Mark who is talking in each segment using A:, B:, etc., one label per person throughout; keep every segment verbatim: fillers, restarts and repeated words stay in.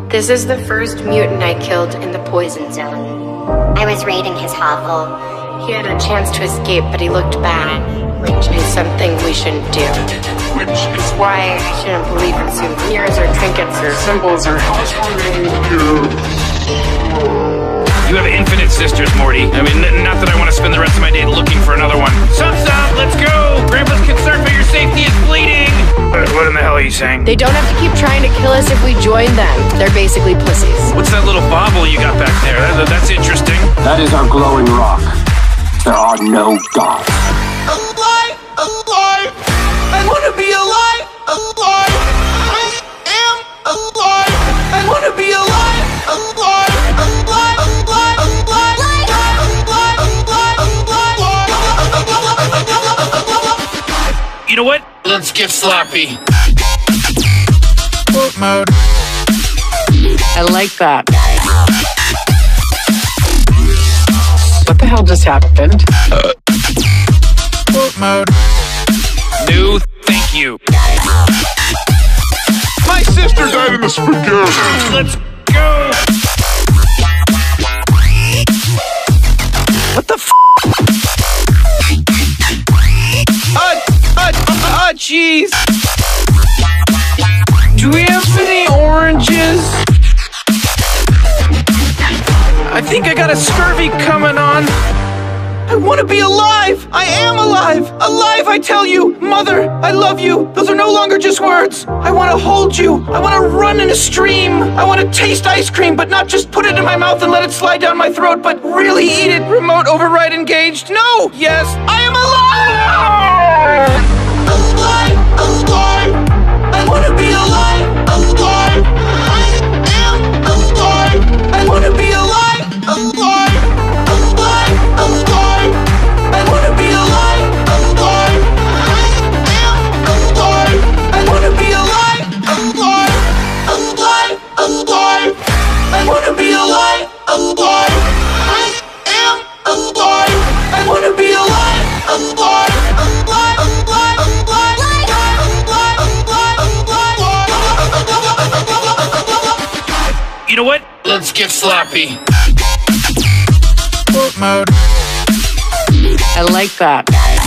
A: This is the first mutant I killed in the poison zone.
B: I was raiding his hovel.
A: He had a chance to escape, but he looked bad, which is something we shouldn't do. Which is why I shouldn't believe in souvenirs or trinkets or symbols or housewarming.
C: You have infinite sisters, Morty. I mean, n not that I want to spend the rest of my day looking for another one. Stop, stop, let's go! Grandpa's concern for your safety is bleeding! Uh, what in the hell are you saying?
A: They don't have to keep trying to kill us if we join them. They're basically pussies.
C: What's that little bauble you got back there? That, that's interesting.
D: That is our glowing rock. There are no gods.
E: Alive! Alive! I want to be alive! Alive! I am alive! I want to be alive! Alive! Alive! Alive! Alive!
C: You know what? Let's get sloppy.
E: Quote mode.
A: I like that. What the hell just happened?
C: Uh.
E: Quote mode.
C: No, thank you.
F: My sister died in the spaghetti.
C: Let's go.
E: What the f? Uh, uh, uh, jeez. Do we have any oranges? I think I got a scurvy coming on. I want to be alive! I am alive! Alive, I tell you! Mother, I love you! Those are no longer just words! I want to hold you! I want to run in a stream! I want to taste ice cream, but not just put it in my mouth and let it slide down my throat, but really eat it! Remote override engaged! No! Yes! I am alive! Alive! Alive! I want to be alive! Alive! I am alive! I want to be alive! Alive! Alive! Alive! I want to be alive! Alive! I am alive! I want to be alive! Alive! Alive! Alive! I want to be alive! Alive! I am alive! I want to be alive! Alive! Alive! Alive!
C: You know what? Let's get sloppy.
E: Quote mode.
A: I like that.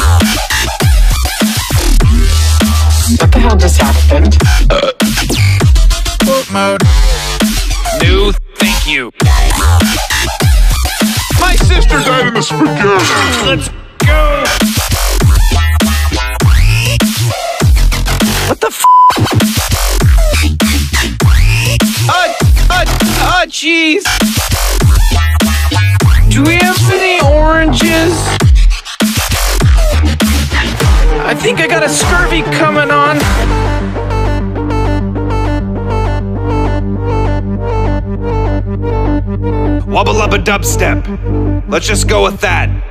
A: What the hell just happened?
C: Uh.
E: Quote mode.
C: No, thank you.
F: My sister died in the spaghetti.
C: Let's go.
E: What the f? Uh, uh, uh, jeez. Do we have any oranges? I think I got a scurvy coming on.
G: Wubba lubba dubstep. Let's just go with that.